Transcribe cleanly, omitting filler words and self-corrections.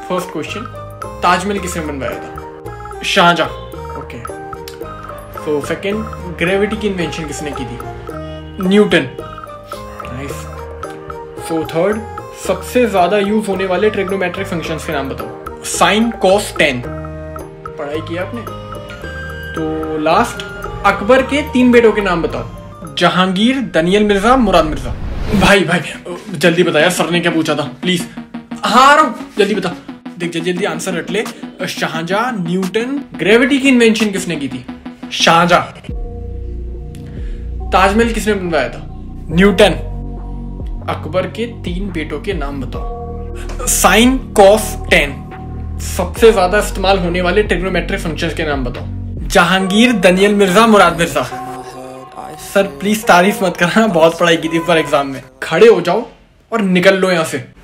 First question, Taj Mahal किसने बनवाया था? Shah Jahan. Okay. So second, gravity की इन्वेंशन किसने की थी? न्यूटन। नाइस। सो थर्ड, सबसे ज्यादा यूज होने वाले ट्रिग्नोमेट्रिक फंक्शंस के नाम बताओ। Sine, cos, tan. पढ़ाई की आपने? तो लास्ट, अकबर के 3 बेटों के नाम बताओ। जहांगीर, दानियल मिर्जा, मुराद मिर्जा। भाई जल्दी बता यार, सर ने क्या पूछा था, प्लीज। हाँ आ रहा हूं, जल्दी बता। देख जल्दी आंसर रट ले। शाहजहां, न्यूटन। ग्रेविटी की इन्वेंशन किसने की थी? शाहजहां। ताजमहल किसने बनवाया था? न्यूटन। अकबर के 3 बेटों के नाम बताओ। Sine, cos, tan. सबसे ज्यादा इस्तेमाल होने वाले ट्रिग्नोमेट्रिक फंक्शंस के नाम बताओ। जहांगीर, दानियल मिर्जा, मुराद मिर्जा। सर प्लीज तारीफ मत करना, बहुत पढ़ाई की थी इस बार एग्जाम में। खड़े हो जाओ और निकल लो यहां से।